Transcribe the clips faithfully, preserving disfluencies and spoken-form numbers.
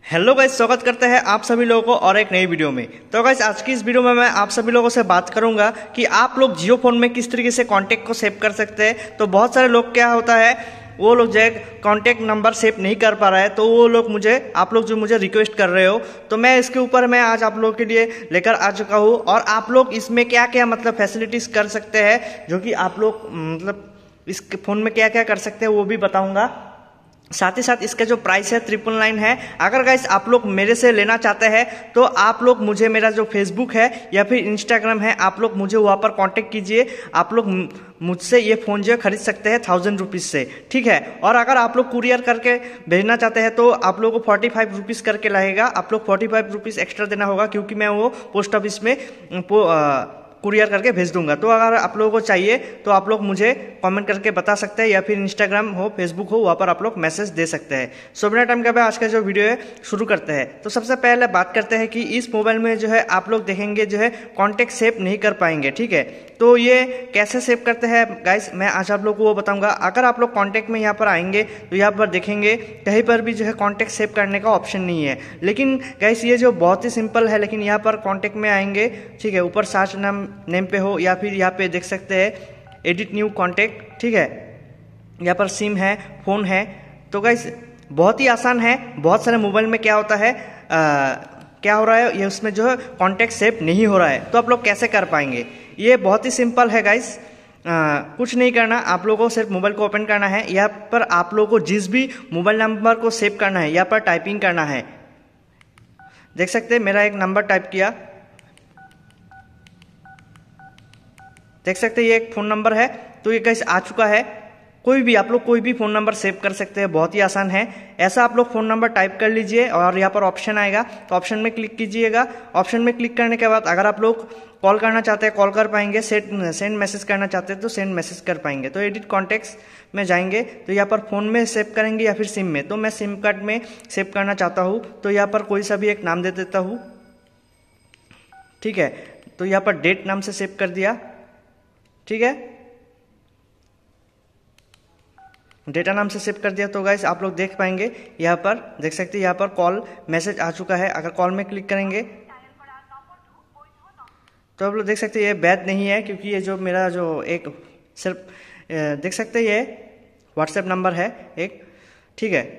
Hello guys, स्वागत करते हैं आप सभी लोगों को और एक नई वीडियो में। तो गाइस, आज की इस वीडियो में मैं आप सभी लोगों से बात करूंगा कि आप लोग जियो फोन में किस तरीके से कांटेक्ट को सेव कर सकते हैं। तो बहुत सारे लोग क्या होता है, वो लोग जो है कांटेक्ट नंबर सेव नहीं कर पा रहा है, तो वो लोग मुझे आप लोग जो मुझे रिक्वेस्ट कर रहे हो, तो मैं इसके ऊपर मैं आज आप लोगों के लिए लेकर आ चुका हूँ। और आप लोग इसमें क्या क्या मतलब फैसिलिटीज कर सकते हैं, जो कि आप लोग मतलब इस फोन में क्या क्या कर सकते हैं वो भी बताऊंगा। साथ ही साथ इसका जो प्राइस है ट्रिपल नाइन है। अगर गाइस आप लोग मेरे से लेना चाहते हैं तो आप लोग मुझे मेरा जो फेसबुक है या फिर इंस्टाग्राम है, आप लोग मुझे वहाँ पर कांटेक्ट कीजिए। आप लोग मुझसे ये फ़ोन जो है खरीद सकते हैं थाउजेंड रुपीज़ से, ठीक है। और अगर आप लोग कुरियर करके भेजना चाहते हैं तो आप लोगों को फोर्टी फाइव रुपीज़ करके लगेगा। आप लोग फोर्टी फाइव रुपीज़ एक्स्ट्रा देना होगा, क्योंकि मैं वो पोस्ट ऑफिस में कुरियर करके भेज दूंगा। तो अगर आप लोगों को चाहिए तो आप लोग मुझे कमेंट करके बता सकते हैं, या फिर इंस्टाग्राम हो फेसबुक हो वहाँ पर आप लोग मैसेज दे सकते हैं। सो बिना टाइम का आज का जो वीडियो है शुरू करते हैं। तो सबसे पहले बात करते हैं कि इस मोबाइल में जो है आप लोग देखेंगे जो है कॉन्टेक्ट सेव नहीं कर पाएंगे, ठीक है। तो ये कैसे सेव करते हैं गाइस, मैं आज आप लोग को वो बताऊंगा। अगर आप लोग कॉन्टेक्ट में यहाँ पर आएंगे तो यहाँ पर देखेंगे कहीं पर भी जो है कॉन्टेक्ट सेव करने का ऑप्शन नहीं है। लेकिन गाइस ये जो बहुत ही सिंपल है, लेकिन यहाँ पर कॉन्टेक्ट में आएंगे, ठीक है, ऊपर सर्च नाम नेम पे हो या फिर यहाँ पे देख सकते हैं एडिट न्यू कॉन्टेक्ट, ठीक है। यहाँ पर सिम है, फोन है। तो गाइस बहुत ही आसान है। बहुत सारे मोबाइल में क्या होता है, आ, क्या हो रहा है, ये उसमें जो है कॉन्टेक्ट सेव नहीं हो रहा है। तो आप लोग कैसे कर पाएंगे, ये बहुत ही सिंपल है गाइस। आ, कुछ नहीं करना, आप लोगों को सिर्फ मोबाइल को ओपन करना है। यहाँ पर आप लोगों को जिस भी मोबाइल नंबर को सेव करना है यहाँ पर टाइपिंग करना है। देख सकते हैं मेरा एक नंबर टाइप किया, देख सकते हैं ये एक फ़ोन नंबर है। तो ये गाइस आ चुका है। कोई भी आप लोग कोई भी फ़ोन नंबर सेव कर सकते हैं, बहुत ही आसान है। ऐसा आप लोग फ़ोन नंबर टाइप कर लीजिए और यहाँ पर ऑप्शन आएगा, तो ऑप्शन में क्लिक कीजिएगा। ऑप्शन में क्लिक करने के बाद अगर आप लोग कॉल करना चाहते हैं कॉल कर पाएंगे, सेंड सेंड मैसेज करना चाहते हैं तो सेंड मैसेज कर पाएंगे। तो एडिट कॉन्टेक्ट्स में जाएंगे तो यहाँ पर फ़ोन में सेव करेंगे या फिर सिम में। तो मैं सिम कार्ड में सेव करना चाहता हूँ, तो यहाँ पर कोई सा भी एक नाम दे देता हूँ, ठीक है। तो यहाँ पर डेट नाम से सेव कर दिया, ठीक है, डेटा नाम से सेव कर दिया। तो गाइस आप लोग देख पाएंगे यहाँ पर देख सकते हैं यहाँ पर कॉल मैसेज आ चुका है। अगर कॉल में क्लिक करेंगे तो आप लोग देख सकते हैं ये वैध नहीं है, क्योंकि ये जो मेरा जो एक सिर्फ देख सकते हैं ये व्हाट्सएप नंबर है एक, ठीक है।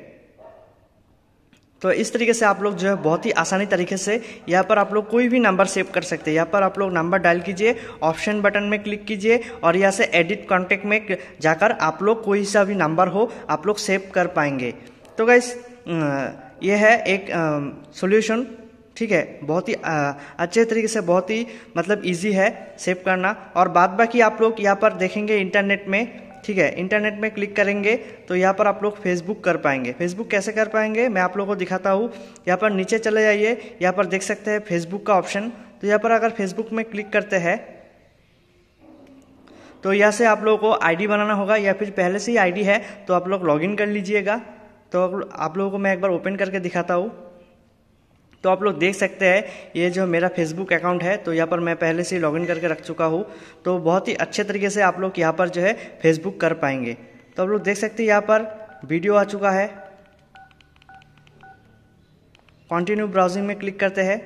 तो इस तरीके से आप लोग जो है बहुत ही आसानी तरीके से यहाँ पर आप लोग कोई भी नंबर सेव कर सकते हैं। यहाँ पर आप लोग नंबर डायल कीजिए, ऑप्शन बटन में क्लिक कीजिए और यहाँ से एडिट कॉन्टेक्ट में जाकर आप लोग कोई सा भी नंबर हो आप लोग सेव कर पाएंगे। तो गाइस ये है एक सॉल्यूशन, ठीक है। बहुत ही आ, अच्छे तरीके से बहुत ही मतलब इजी है सेव करना। और बाद बाकी आप लोग यहाँ पर देखेंगे इंटरनेट में, ठीक है, इंटरनेट में क्लिक करेंगे तो यहाँ पर आप लोग फेसबुक कर पाएंगे। फेसबुक कैसे कर पाएंगे मैं आप लोगों को दिखाता हूँ। यहाँ पर नीचे चले जाइए, यहाँ पर देख सकते हैं फेसबुक का ऑप्शन। तो यहाँ पर अगर फेसबुक में क्लिक करते हैं तो यहाँ से आप लोगों को आईडी बनाना होगा, या फिर पहले से ही आईडी है तो आप लोग लॉगिन कर लीजिएगा। तो आप लोगों को मैं एक बार ओपन करके दिखाता हूँ। तो आप लोग देख सकते हैं ये जो मेरा फेसबुक अकाउंट है, तो यहाँ पर मैं पहले से ही लॉगिन करके रख चुका हूँ। तो बहुत ही अच्छे तरीके से आप लोग यहाँ पर जो है फेसबुक कर पाएंगे। तो आप लोग देख सकते हैं यहाँ पर वीडियो आ चुका है। कंटिन्यू ब्राउजिंग में क्लिक करते हैं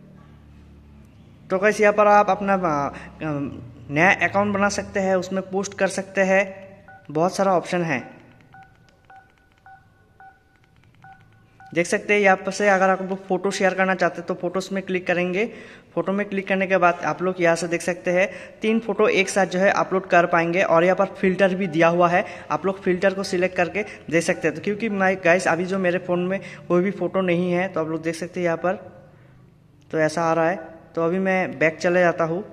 तो कैसे यहाँ पर आप अपना नया अकाउंट बना सकते हैं, उसमें पोस्ट कर सकते हैं, बहुत सारा ऑप्शन है। देख सकते हैं यहाँ से अगर आप लोग फोटो शेयर करना चाहते हैं तो फोटोज में क्लिक करेंगे। फोटो में क्लिक करने के बाद आप लोग यहाँ से देख सकते हैं तीन फोटो एक साथ जो है अपलोड कर पाएंगे। और यहाँ पर फिल्टर भी दिया हुआ है, आप लोग फिल्टर को सिलेक्ट करके दे सकते हैं। तो क्योंकि मैं गाइस अभी जो मेरे फ़ोन में कोई भी फ़ोटो नहीं है, तो आप लोग देख सकते हैं यहाँ पर तो ऐसा आ रहा है। तो अभी मैं बैक चले जाता हूँ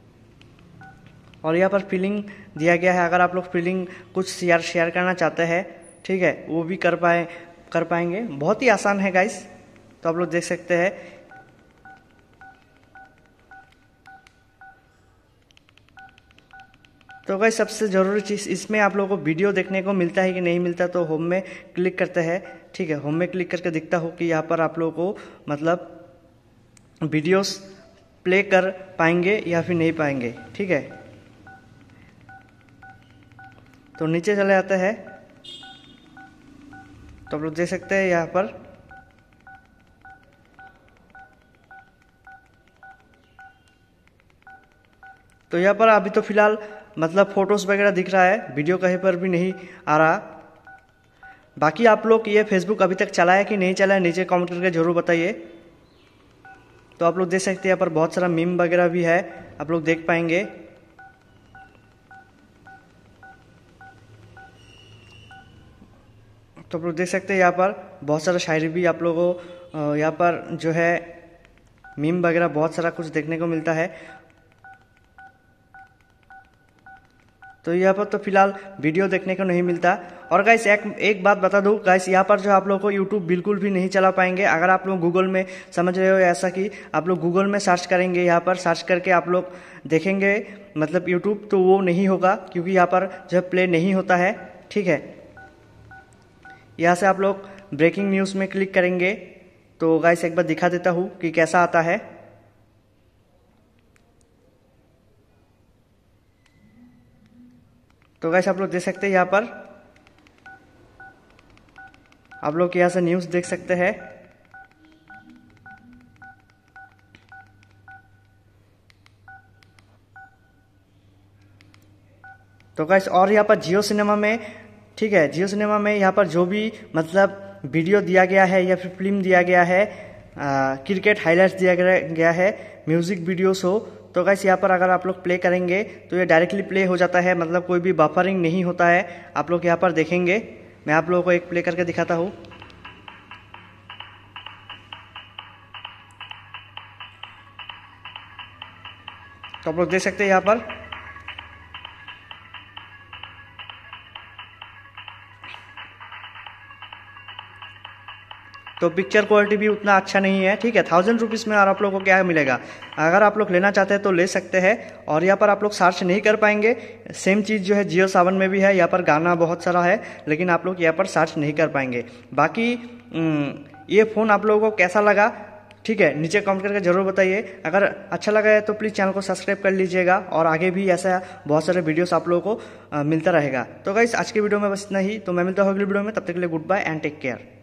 और यहाँ पर फिलिंग दिया गया है। अगर आप लोग फिलिंग कुछ शेयर शेयर करना चाहते हैं, ठीक है, वो भी कर पाए कर पाएंगे। बहुत ही आसान है गाइस। तो आप लोग देख सकते हैं तो गाइस सबसे ज़रूरी चीज़ इसमें आप लोगों को वीडियो देखने को मिलता है कि नहीं मिलता। तो होम में क्लिक करते हैं, ठीक है। होम में क्लिक करके दिखता हो कि यहाँ पर आप लोगों को मतलब वीडियोस प्ले कर पाएंगे या फिर नहीं पाएंगे, ठीक है। तो नीचे चले जाते हैं तो आप लोग देख सकते हैं यहाँ पर तो यहाँ पर अभी तो फिलहाल मतलब फ़ोटोज़ वगैरह दिख रहा है, वीडियो कहीं पर भी नहीं आ रहा। बाकी आप लोग ये फेसबुक अभी तक चलाया कि नहीं चलाया नीचे कमेंट करके ज़रूर बताइए। तो आप लोग देख सकते हैं यहाँ पर बहुत सारा मीम वगैरह भी है, आप लोग देख पाएंगे। तो आप लोग देख सकते हैं यहाँ पर बहुत सारा शायरी भी आप लोगों को यहाँ पर जो है मीम वगैरह बहुत सारा कुछ देखने को मिलता है। तो यहाँ पर तो फिलहाल वीडियो देखने को नहीं मिलता। और गाइस एक एक बात बता दूँ गाइस, यहाँ पर जो आप लोगों को यूट्यूब बिल्कुल भी नहीं चला पाएंगे। अगर आप लोग गूगल में समझ रहे हो ऐसा कि आप लोग गूगल में सर्च करेंगे, यहाँ पर सर्च करके आप लोग देखेंगे मतलब यूट्यूब, तो वो नहीं होगा क्योंकि यहाँ पर जो है प्ले नहीं होता है। ठीक है, यहाँ से आप लोग ब्रेकिंग न्यूज़ में क्लिक करेंगे। तो गाइस एक बार दिखा देता हूँ कि कैसा आता है। तो गाइस आप लोग देख सकते हैं यहाँ पर आप लोग यहाँ से न्यूज़ देख सकते हैं। तो गाइस और यहाँ पर जियो सिनेमा में, ठीक है, जियो सिनेमा में यहाँ पर जो भी मतलब वीडियो दिया गया है या फिर फिल्म दिया गया है, क्रिकेट हाइलाइट्स दिया गया है, म्यूजिक वीडियोस हो, तो गाइस यहाँ पर अगर आप लोग प्ले करेंगे तो ये डायरेक्टली प्ले हो जाता है, मतलब कोई भी बफरिंग नहीं होता है। आप लोग यहाँ पर देखेंगे, मैं आप लोगों को एक प्ले करके दिखाता हूँ। तो आप लोग देख सकते हैं यहाँ पर तो पिक्चर क्वालिटी भी उतना अच्छा नहीं है। ठीक है, थाउजेंड रुपीज़ में और आप लोगों को क्या मिलेगा, अगर आप लोग लेना चाहते हैं तो ले सकते हैं। और यहाँ पर आप लोग सर्च नहीं कर पाएंगे। सेम चीज़ जो है जियो सावन में भी है, यहाँ पर गाना बहुत सारा है, लेकिन आप लोग यहाँ पर सर्च नहीं कर पाएंगे। बाकी ये फ़ोन आप लोगों को कैसा लगा, ठीक है, नीचे कमेंट करके ज़रूर बताइए। अगर अच्छा लगा है तो प्लीज़ चैनल को सब्सक्राइब कर लीजिएगा और आगे भी ऐसा बहुत सारे वीडियोस आप लोगों को मिलता रहेगा। तो गाइस आज के वीडियो में बस इतना ही। तो मैं मिलता हूँ अगली वीडियो में, तब तक के लिए good bye and take care.